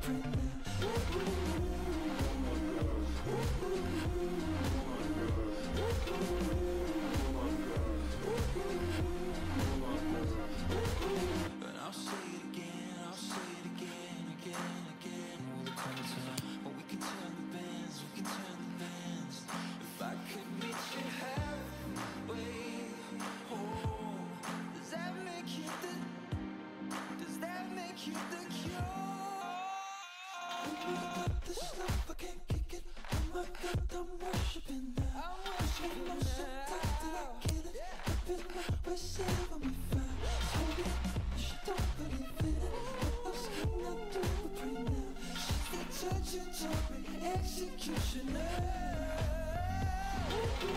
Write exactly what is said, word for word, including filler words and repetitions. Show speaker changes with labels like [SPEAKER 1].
[SPEAKER 1] blueprint now. And I'll say it again, I'll say it again, again, again. Will it come time? Or we can turn the bends, we can turn the bends. If I could meet you halfway, oh, does that make you the, does that make you the cure? Oh my God, this love, I can't kick it. Oh my God, I'm worshiping now. I'm worshiping now. So tight that I get it. Up in my waist, when we find. Told me she don't believe in it. What else can I do but pray now? She's the judge and jury executioner.